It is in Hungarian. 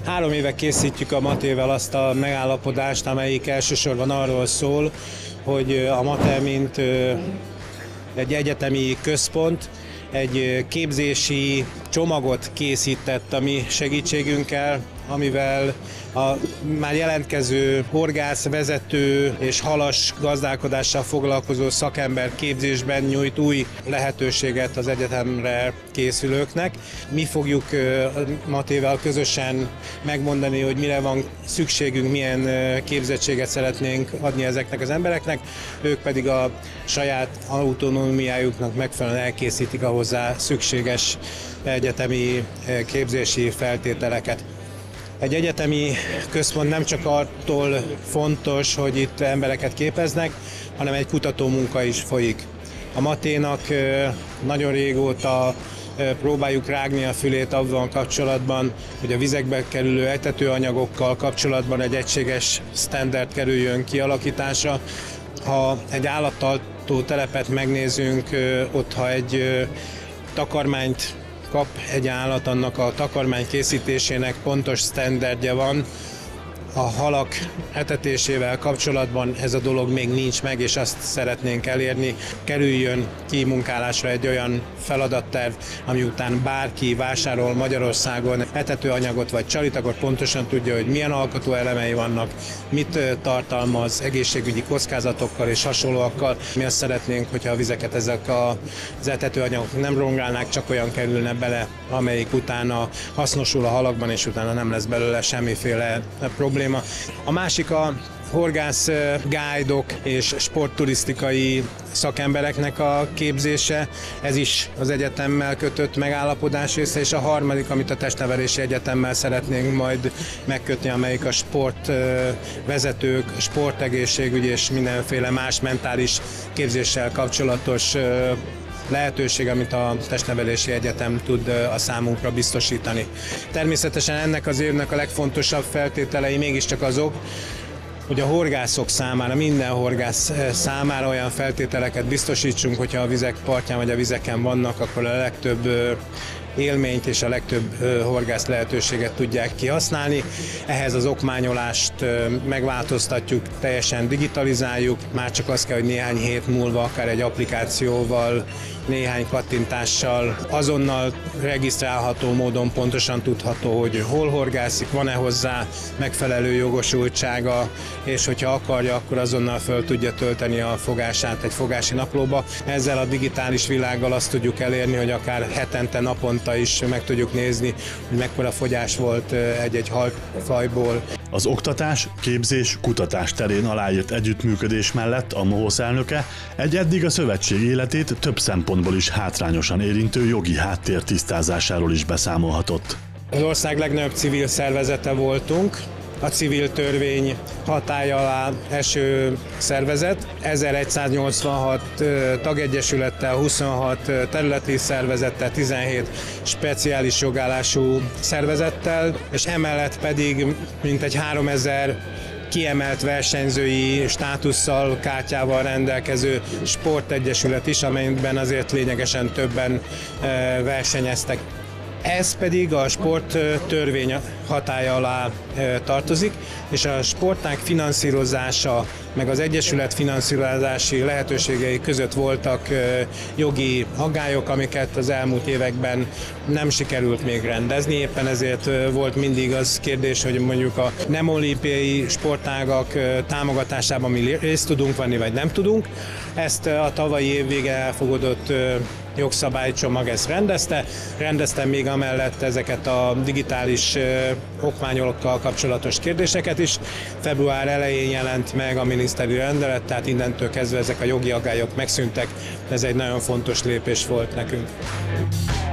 3 éve készítjük a Matével azt a megállapodást, amelyik elsősorban arról szól, hogy a Mate, mint egy egyetemi központ, egy képzési csomagot készített a mi segítségünkkel, amivel a már jelentkező horgász, vezető és halas gazdálkodással foglalkozó szakember képzésben nyújt új lehetőséget az egyetemre készülőknek. Mi fogjuk Matével közösen megmondani, hogy mire van szükségünk, milyen képzettséget szeretnénk adni ezeknek az embereknek, ők pedig a saját autonómiájuknak megfelelően elkészítik a hozzá szükséges egyetemi képzési feltételeket. Egy egyetemi központ nem csak attól fontos, hogy itt embereket képeznek, hanem egy kutatómunka is folyik. A Maténak nagyon régóta próbáljuk rágni a fülét abban kapcsolatban, hogy a vizekbe kerülő etetőanyagokkal kapcsolatban egy egységes standard kerüljön kialakításra. Ha egy állattartó telepet megnézünk, ott ha egy takarmányt kap egy állat, annak a takarmány készítésének pontos sztenderdje van. A halak etetésével kapcsolatban ez a dolog még nincs meg, és azt szeretnénk elérni. Kerüljön kimunkálásra egy olyan feladatterv, ami után bárki vásárol Magyarországon etetőanyagot vagy csalit, akkor pontosan tudja, hogy milyen alkotó elemei vannak, mit tartalmaz egészségügyi kockázatokkal és hasonlóakkal. Mi azt szeretnénk, hogyha a vizeket ezek az etetőanyagok nem rongálnák, csak olyan kerülne bele, amelyik utána hasznosul a halakban, és utána nem lesz belőle semmiféle probléma. A másik a horgász guide-ok és sportturisztikai szakembereknek a képzése, ez is az egyetemmel kötött megállapodás része, és a harmadik, amit a Testnevelési Egyetemmel szeretnénk majd megkötni, amelyik a sportvezetők, sportegészségügy és mindenféle más mentális képzéssel kapcsolatos lehetőség, amit a Testnevelési Egyetem tud a számunkra biztosítani. Természetesen ennek az évnek a legfontosabb feltételei mégiscsak azok, hogy a horgászok számára, minden horgász számára olyan feltételeket biztosítsunk, hogyha a vizek partján vagy a vizeken vannak, akkor a legtöbb élményt és a legtöbb horgász lehetőséget tudják kihasználni. Ehhez az okmányolást megváltoztatjuk, teljesen digitalizáljuk, már csak az kell, hogy néhány hét múlva akár egy applikációval, néhány kattintással azonnal regisztrálható módon pontosan tudható, hogy hol horgászik, van-e hozzá megfelelő jogosultsága, és hogyha akarja, akkor azonnal föl tudja tölteni a fogását egy fogási naplóba. Ezzel a digitális világgal azt tudjuk elérni, hogy akár hetente, naponta is meg tudjuk nézni, hogy mekkora fogyás volt egy-egy halfajból. Az oktatás, képzés, kutatás terén aláírt együttműködés mellett a MOHOSZ elnöke egy eddig a szövetség életét több szempontból is hátrányosan érintő jogi háttér tisztázásáról is beszámolhatott. Az ország legnagyobb civil szervezete voltunk, a civil törvény hatálya alá eső szervezet, 1186 tagegyesülettel, 26 területi szervezettel, 17 speciális jogállású szervezettel, és emellett pedig mintegy 3000 kiemelt versenyzői státusszal, kártyával rendelkező sportegyesület is, amelyben azért lényegesen többen versenyeztek. Ez pedig a sporttörvény hatálya alá tartozik, és a sportág finanszírozása, meg az egyesület finanszírozási lehetőségei között voltak jogi aggályok, amiket az elmúlt években nem sikerült még rendezni. Éppen ezért volt mindig az kérdés, hogy mondjuk a nem olimpiai sportágak támogatásában mi részt tudunk venni, vagy nem tudunk. Ezt a tavalyi év vége elfogadott jogszabálycsomag ezt rendezte még amellett ezeket a digitális okmányokkal kapcsolatos kérdéseket is. Február elején jelent meg a miniszteri rendelet, tehát innentől kezdve ezek a jogi aggályok megszűntek. Ez egy nagyon fontos lépés volt nekünk.